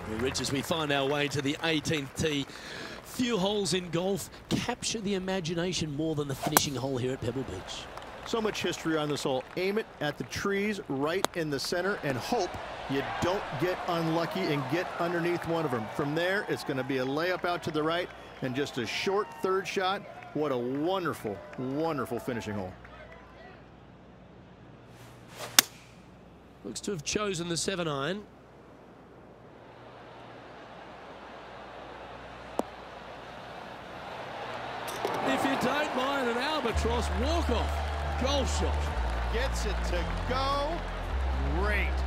Well, Rich, as we find our way to the 18th tee, few holes in golf capture the imagination more than the finishing hole here at Pebble Beach. So much history on this hole. Aim it at the trees right in the center and hope you don't get unlucky and get underneath one of them. From there, it's going to be a layup out to the right and just a short third shot. What a wonderful, wonderful finishing hole. Looks to have chosen the 7-iron. If you don't mind an Albatross walk-off golf shot. Gets it to go. Great.